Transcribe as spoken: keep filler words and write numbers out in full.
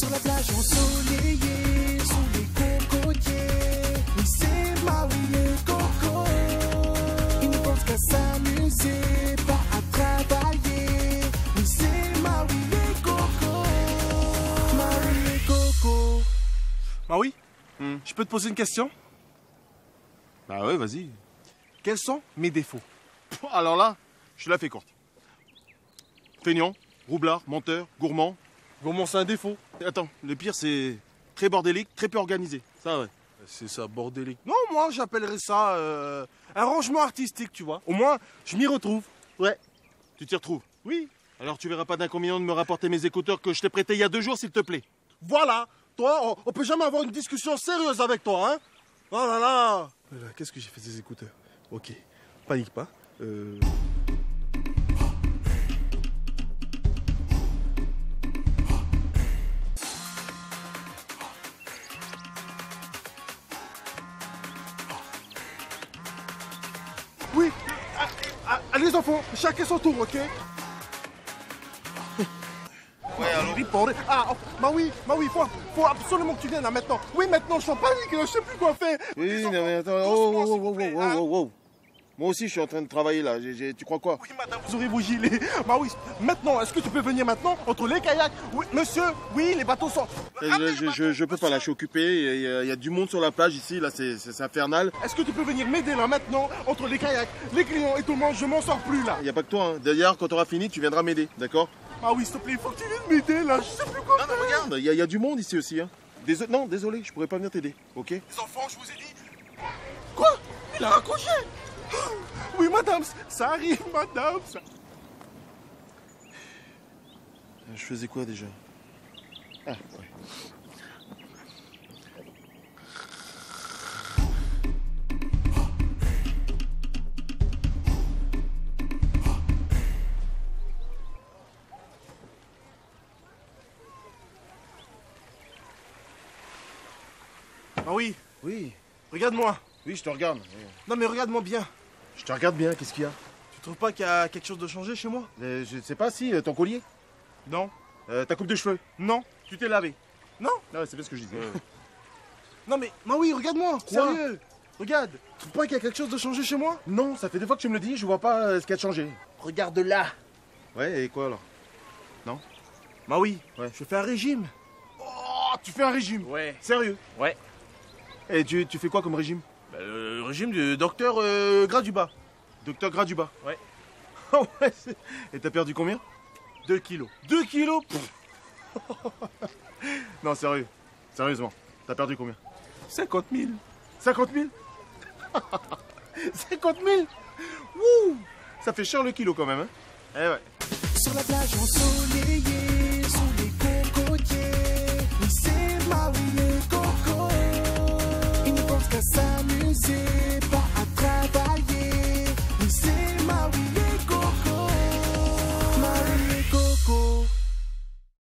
Sur la plage ensoleillée, sous les cocotiers. Oui, c'est Maui et Coco. Ils ne pensent qu'à s'amuser, pas à travailler. Oui, c'est Maui et Coco. Maui et Coco. Maui, hmm. je peux te poser une question? Bah ouais, vas-y. Quels sont mes défauts? Alors là, je la fais courte. Feignant, roublard, menteur, gourmand. Gourmand, c'est un défaut. Attends, le pire c'est très bordélique, très peu organisé. Ça ouais. C'est ça, bordélique. Non, moi, j'appellerais ça euh, un rangement artistique, tu vois. Au moins, je m'y retrouve. Ouais. Tu t'y retrouves? Oui. Alors tu verras pas d'inconvénient de me rapporter mes écouteurs que je t'ai prêtés il y a deux jours, s'il te plaît. Voilà. Toi, on, on peut jamais avoir une discussion sérieuse avec toi, hein. Oh là là. Voilà, qu'est-ce que j'ai fait des écouteurs? Ok. Panique pas. Euh... Oui, ah, ah, allez les enfants, chacun son tour, ok? Ouais, alors. Ah, oh, bah oui, bah oui, faut, faut absolument que tu viennes là maintenant. Oui, maintenant, je suis en panique, je sais plus quoi faire. Oui, non, mais attends, doucement, oh, oh, s'il vous oh, oh, plaît, oh, hein. oh, oh. Moi aussi, je suis en train de travailler là. J'ai- j'ai- Tu crois quoi? Oui, madame, vous aurez vos gilets. Bah oui, maintenant, est-ce que tu peux venir maintenant entre les kayaks? Oui, monsieur, oui, les bateaux sont... Je, je, je, je peux pas là, je suis occupé. Il y, a, il y a du monde sur la plage ici, là, c'est c'est- c'est infernal. Est-ce que tu peux venir m'aider là maintenant entre les kayaks, les clients et tout le monde? Je m'en sors plus là. Il n'y a pas que toi. Hein. D'ailleurs, quand tu auras fini, tu viendras m'aider, d'accord? Ah oui, s'il te plaît, il faut que tu viennes m'aider là, je sais plus quoi Non, faire. non, regarde, il y, a- il y a du monde ici aussi. Hein. Désolé, non, désolé, je pourrais pas venir t'aider, ok? Les enfants, je vous ai dit... Quoi? Il a raccroché. Oui, madame, ça arrive, madame. Ça... Je faisais quoi déjà? Ah, ouais. Ah oui, Oui, regarde-moi. oui, je te regarde. Non mais regarde-moi bien. Je te regarde bien, qu'est-ce qu'il y a? Tu trouves pas qu'il y a quelque chose de changé chez moi? Euh, Je sais pas si, euh, ton collier, Non. euh, ta coupe de cheveux. Non. Tu t'es lavé? Non. Non, c'est bien ce que je disais. Non mais, bah oui, regarde-moi. Quoi? Sérieux. Regarde. Tu trouves pas qu'il y a quelque chose de changé chez moi? Non, ça fait deux fois que tu me le dis, je vois pas euh, ce qui a changé. Regarde là. Ouais, et quoi alors? Bah oui. Ouais. Je fais un régime. Oh, tu fais un régime? Ouais. Sérieux? Ouais. Et tu, tu fais quoi comme régime? Bah, le régime du docteur euh, Gras du Bas. Docteur Gras du Bas. Ouais. Oh ouais, c'est- et t'as perdu combien? Deux kilos. Deux kilos. Non, sérieux. Sérieusement. T'as perdu combien? Cinquante mille. cinquante mille. cinquante mille. Wouh. Ça fait cher le kilo quand même, hein? Eh ouais. Sur la plage ensoleillée.